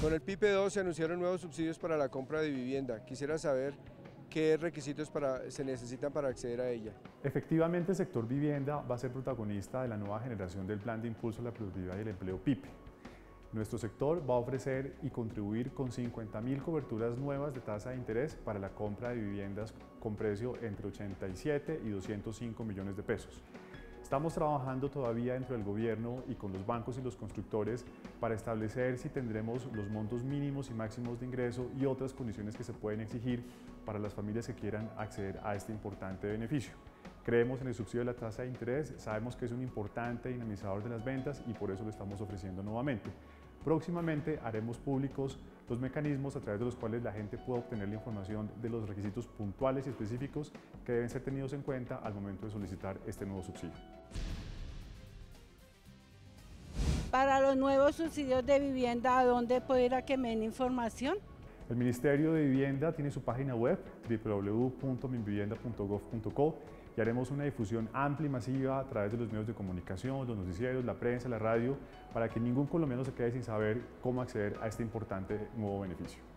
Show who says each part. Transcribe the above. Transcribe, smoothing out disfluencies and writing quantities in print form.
Speaker 1: Con el PIPE 2 se anunciaron nuevos subsidios para la compra de vivienda. Quisiera saber qué requisitos se necesitan para acceder a ella.
Speaker 2: Efectivamente, el sector vivienda va a ser protagonista de la nueva generación del Plan de Impulso a la Productividad y el Empleo PIPE. Nuestro sector va a ofrecer y contribuir con 50.000 coberturas nuevas de tasa de interés para la compra de viviendas con precio entre 87 y 205 millones de pesos. Estamos trabajando todavía dentro del gobierno y con los bancos y los constructores para establecer si tendremos los montos mínimos y máximos de ingreso y otras condiciones que se pueden exigir para las familias que quieran acceder a este importante beneficio. Creemos en el subsidio de la tasa de interés, sabemos que es un importante dinamizador de las ventas y por eso lo estamos ofreciendo nuevamente. Próximamente haremos públicos los mecanismos a través de los cuales la gente pueda obtener la información de los requisitos puntuales y específicos que deben ser tenidos en cuenta al momento de solicitar este nuevo subsidio.
Speaker 3: Para los nuevos subsidios de vivienda, ¿a dónde puedo ir a que me den información?
Speaker 2: El Ministerio de Vivienda tiene su página web www.minvivienda.gov.co y haremos una difusión amplia y masiva a través de los medios de comunicación, los noticieros, la prensa, la radio, para que ningún colombiano se quede sin saber cómo acceder a este importante nuevo beneficio.